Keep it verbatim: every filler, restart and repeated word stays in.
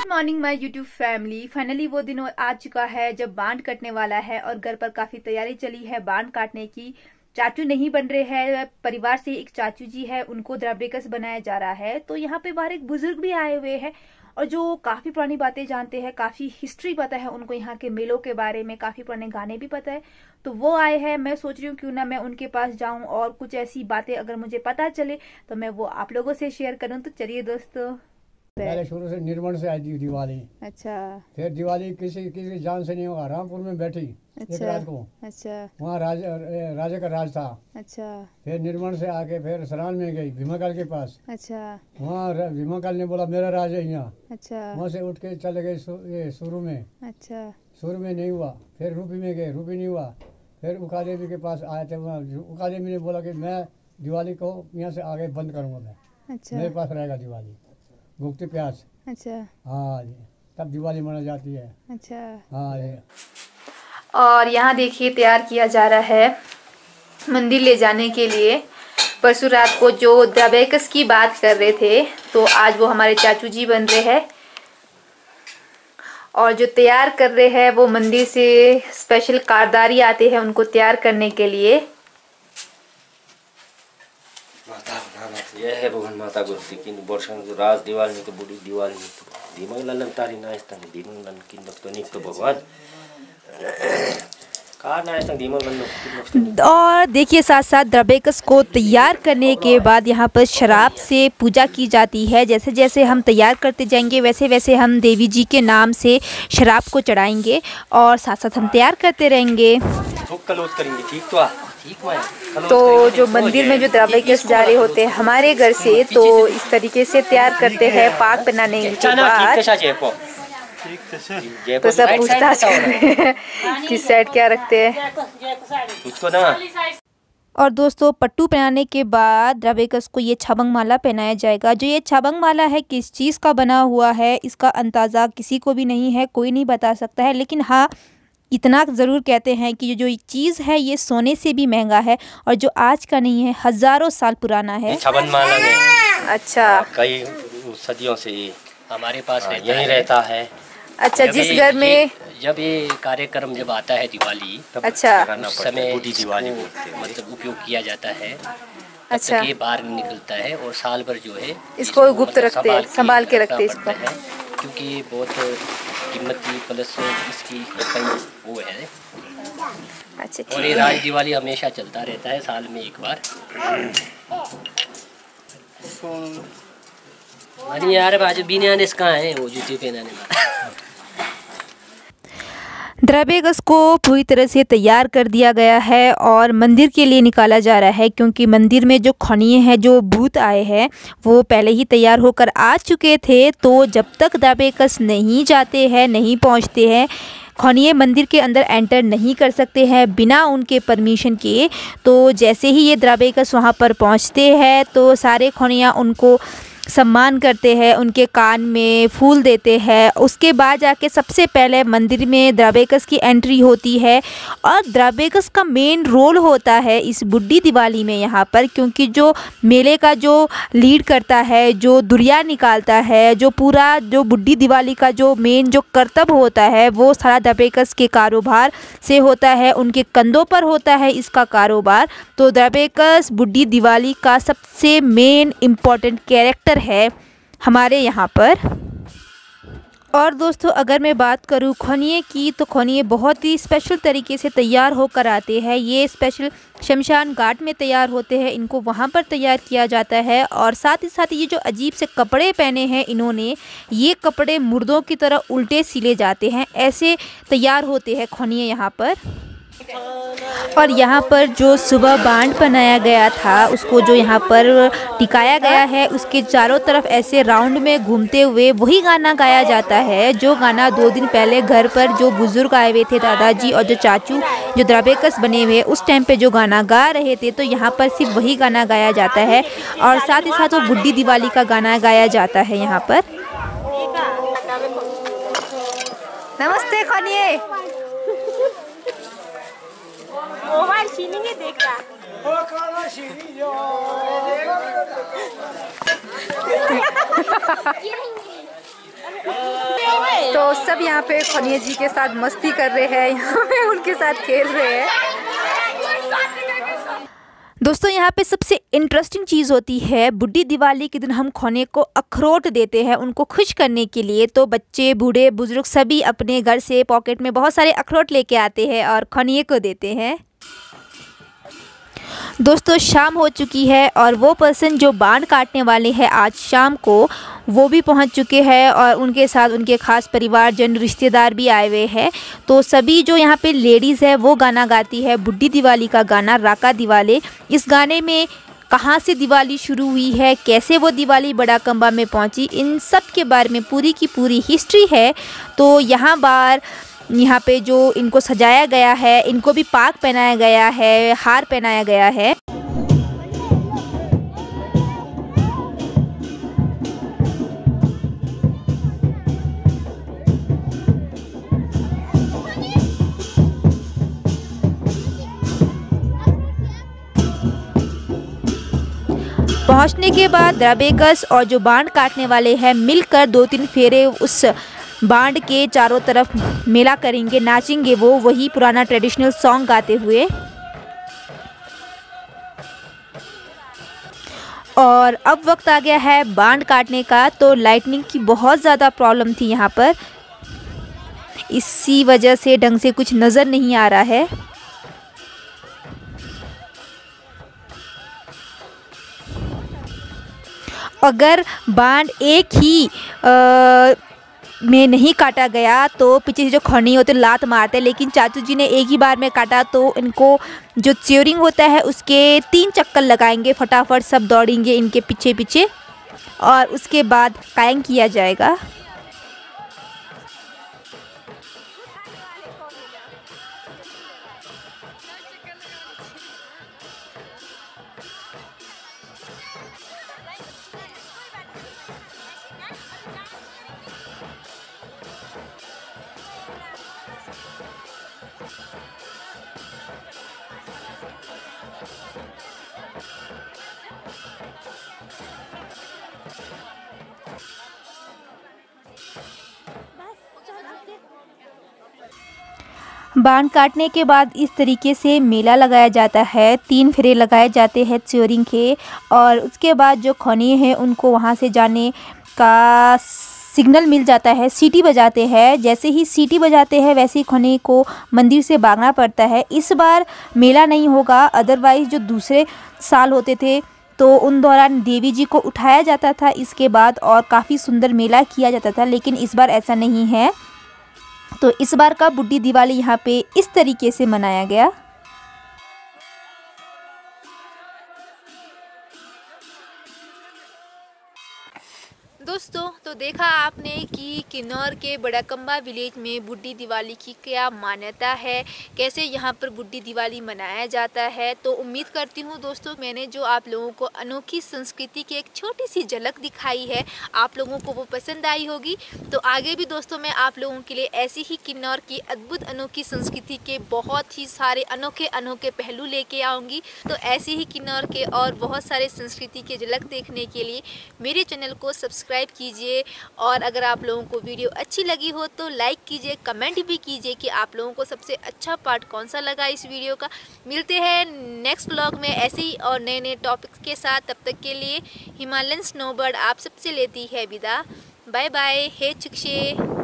Morning my YouTube family. Finally वो दिन आ चुका है जब बांध कटने वाला है और घर पर काफी तैयारी चली है बांध काटने की। चाचू नहीं बन रहे हैं, परिवार से एक चाचू जी है, उनको द्रबेकस बनाया जा रहा है। तो यहाँ पे बाहर एक बुजुर्ग भी आए हुए हैं और जो काफी पुरानी बातें जानते हैं, काफी हिस्ट्री पता है उनको, यहाँ के मेलों के बारे में काफी पुराने गाने भी पता है। तो वो आए हैं, मैं सोच रही हूँ क्यों ना मैं उनके पास जाऊं और कुछ ऐसी बातें अगर मुझे पता चले तो मैं वो आप लोगों से शेयर करूँ। तो चलिए दोस्तों, पहले शुरू से निर्मल से आई थी दिवाली। अच्छा। फिर दिवाली किसी किसी जान से नहीं हुआ, रामपुर में बैठी अच्छा, एक रात को। अच्छा। वहाँ राज राजा का राज था। अच्छा। फिर निर्मल से आके फिर सरान में गई भीमाकाल के पास। अच्छा। वहाँ भीमाकाल ने बोला मेरा राज है यहाँ। अच्छा। वहाँ से उठ के चले गए ये सुरु में। अच्छा। सुरु में नहीं हुआ, फिर रूपी में गए, रूपी नहीं हुआ। फिर उका देवी के पास आए थे, वहाँ उका देवी ने बोला कि मैं दिवाली को यहाँ से आगे बंद करूँगा, मैं अच्छा मेरे पास रहेगा दिवाली भूखते प्यास। अच्छा। हाँ जी, तब दिवाली मनाई जाती है। अच्छा। हाँ जी। और यहाँ देखिए तैयार किया जा रहा है मंदिर ले जाने के लिए। परसों रात को जो द्रबेकस की बात कर रहे थे तो आज वो हमारे चाचू जी बन रहे हैं और जो तैयार कर रहे हैं वो मंदिर से स्पेशल कारदारी आते हैं उनको तैयार करने के लिए। यह है भगवान माता गुरु की वर्षन राज दिवाल में तो बुढ़ी दिवाल में तो दिमाग ललन तारी नास्ता दिमाग लन की तो नहीं तो भगवान कहा नास्ता दिमाग लन। और देखिए साथ साथ द्रबेकस को तैयार करने के बाद यहाँ पर शराब से पूजा की जाती है। जैसे जैसे हम तैयार करते जाएंगे वैसे वैसे हम देवी जी के नाम से शराब को चढ़ाएंगे और साथ साथ हम तैयार करते रहेंगे। करेंगे ठीक तो तो जो मंदिर में जो द्रबेकस जा रहे होते हैं हमारे घर से, तो इस तरीके से तैयार करते हैं। पाक बनाने के बाद तो सब पूछताछ कर रहे हैं किस साइड क्या रखते हैं। और दोस्तों पट्टू पहनाने के बाद द्रबेकस को ये छबंग माला पहनाया जाएगा। जो ये छबंग माला है किस चीज़ का बना हुआ है इसका अंदाज़ा किसी को भी नहीं है, कोई नहीं बता सकता है। लेकिन हाँ इतना ज़रूर कहते हैं कि जो चीज़ है ये सोने से भी महंगा है और जो आज का नहीं है, हज़ारों साल पुराना है। छबन माला में अच्छा कई सदियों से हमारे पास यही रहता है। अच्छा, जिस घर में जब ये कार्यक्रम जब आता है दिवाली तब अच्छा उस समय बूढ़ी दिवाली मतलब उपयोग किया जाता है। अच्छा, ये बाहर निकलता है और साल भर जो है इसको गुप्त रखते हैं, संभाल के रखते हैं इसको, क्योंकि ये बहुत कीमती प्लस इसकी कई वो है। अच्छा, और ये राज दिवाली हमेशा चलता रहता है, साल में एक बार। अरे यार बाजू बिना इसका है वो जूते पहनाने वाला। द्रबेकस को पूरी तरह से तैयार कर दिया गया है और मंदिर के लिए निकाला जा रहा है, क्योंकि मंदिर में जो खनिये हैं, जो भूत आए हैं वो पहले ही तैयार होकर आ चुके थे। तो जब तक द्रबेकस नहीं जाते हैं, नहीं पहुंचते हैं, खनिये मंदिर के अंदर एंटर नहीं कर सकते हैं बिना उनके परमिशन के। तो जैसे ही ये द्रबेकस वहां पर पहुंचते हैं तो सारे खनिया उनको सम्मान करते हैं, उनके कान में फूल देते हैं। उसके बाद जाके सबसे पहले मंदिर में द्रबेकस की एंट्री होती है और द्रबेकस का मेन रोल होता है इस बुढ़ी दिवाली में यहाँ पर, क्योंकि जो मेले का जो लीड करता है, जो दुरिया निकालता है, जो पूरा जो बुढ़ी दिवाली का जो मेन जो कर्तव्य होता है वो सारा द्रबेकस के कारोबार से होता है, उनके कंधों पर होता है इसका कारोबार। तो द्रबेकस बुढ़ी दिवाली का सबसे मेन इम्पॉर्टेंट कैरेक्टर है हमारे यहाँ पर। और दोस्तों अगर मैं बात करूँ खनिये की, तो खनिये बहुत ही स्पेशल तरीके से तैयार होकर आते हैं। ये स्पेशल शमशान घाट में तैयार होते हैं, इनको वहाँ पर तैयार किया जाता है। और साथ ही साथ ये जो अजीब से कपड़े पहने हैं इन्होंने, ये कपड़े मुर्दों की तरह उल्टे सिले जाते हैं, ऐसे तैयार होते हैं खनिये यहाँ पर। और यहाँ पर जो सुबह बांध बनाया गया था उसको जो यहाँ पर टिकाया गया है, उसके चारों तरफ ऐसे राउंड में घूमते हुए वही गाना गाया जाता है जो गाना दो दिन पहले घर पर जो बुजुर्ग आए हुए थे, दादाजी और जो चाचू जो द्रबेकस बने हुए, उस टाइम पे जो गाना गा रहे थे। तो यहाँ पर सिर्फ वही गाना गाया जाता है और साथ ही साथ वो बुढ़ी दिवाली का गाना गाया जाता है यहाँ पर। नमस्ते खनिये। मोबाइल छीनी नहीं देख रहा। तो सब यहाँ पे खनिया जी के साथ मस्ती कर रहे हैं, यहाँ पे उनके साथ खेल रहे हैं। दोस्तों यहाँ पे सबसे इंटरेस्टिंग चीज़ होती है बुड्ढी दिवाली के दिन हम खनिया को अखरोट देते हैं उनको खुश करने के लिए। तो बच्चे बूढ़े बुजुर्ग सभी अपने घर से पॉकेट में बहुत सारे अखरोट लेके आते हैं और खनिया को देते हैं। दोस्तों शाम हो चुकी है और वो पर्सन जो बांड काटने वाले हैं आज शाम को, वो भी पहुंच चुके हैं और उनके साथ उनके खास परिवारजन रिश्तेदार भी आए हुए हैं। तो सभी जो यहाँ पे लेडीज़ है वो गाना गाती है बुड्ढी दिवाली का गाना राका दिवाली। इस गाने में कहाँ से दिवाली शुरू हुई है, कैसे वो दिवाली बड़ा कंबा में पहुँची, इन सब के बारे में पूरी की पूरी हिस्ट्री है। तो यहाँ बार यहाँ पे जो इनको सजाया गया है, इनको भी पाग पहनाया गया है, हार पहनाया गया है। पहुंचने के बाद द्रबेकस और जो बांड काटने वाले हैं मिलकर दो तीन फेरे उस बांड के चारों तरफ मेला करेंगे, नाचेंगे वो वही पुराना ट्रेडिशनल सॉन्ग गाते हुए। और अब वक्त आ गया है बांड काटने का। तो लाइटनिंग की बहुत ज़्यादा प्रॉब्लम थी यहाँ पर, इसी वजह से ढंग से कुछ नज़र नहीं आ रहा है। अगर बांड एक ही आ, में नहीं काटा गया तो पीछे से जो खनी होते लात मारते, लेकिन चाचू जी ने एक ही बार में काटा तो इनको जो च्योरिंग होता है उसके तीन चक्कर लगाएंगे, फटाफट सब दौड़ेंगे इनके पीछे पीछे और उसके बाद कायम किया जाएगा। बांड काटने के बाद इस तरीके से मेला लगाया जाता है, तीन फेरे लगाए जाते हैं च्योरिंग के और उसके बाद जो खनी है उनको वहाँ से जाने का सिग्नल मिल जाता है, सीटी बजाते हैं। जैसे ही सीटी बजाते हैं वैसे ही खनी को मंदिर से भागना पड़ता है। इस बार मेला नहीं होगा, अदरवाइज़ जो दूसरे साल होते थे तो उन दौरान देवी जी को उठाया जाता था इसके बाद और काफ़ी सुंदर मेला किया जाता था, लेकिन इस बार ऐसा नहीं है। तो इस बार का बुड्ढी दिवाली यहाँ पे इस तरीके से मनाया गया। दोस्तों तो देखा आपने कि किन्नौर के बड़ाकंबा विलेज में बुड्ढी दिवाली की क्या मान्यता है, कैसे यहाँ पर बुड्ढी दिवाली मनाया जाता है। तो उम्मीद करती हूँ दोस्तों मैंने जो आप लोगों को अनोखी संस्कृति की एक छोटी सी झलक दिखाई है आप लोगों को वो पसंद आई होगी। तो आगे भी दोस्तों मैं आप लोगों के लिए ऐसी ही किन्नौर की अद्भुत अनोखी संस्कृति के बहुत ही सारे अनोखे अनोखे पहलू लेके आऊँगी। तो ऐसे ही किन्नौर के और बहुत सारे संस्कृति की झलक देखने के लिए मेरे चैनल को सब्सक्राइब कीजिए और अगर आप लोगों को वीडियो अच्छी लगी हो तो लाइक कीजिए, कमेंट भी कीजिए कि आप लोगों को सबसे अच्छा पार्ट कौन सा लगा इस वीडियो का। मिलते हैं नेक्स्ट व्लॉग में ऐसे ही और नए नए टॉपिक्स के साथ। तब तक के लिए हिमालयन स्नोबर्ड आप सबसे लेती है विदा। बाय बाय, हे चुक्षे।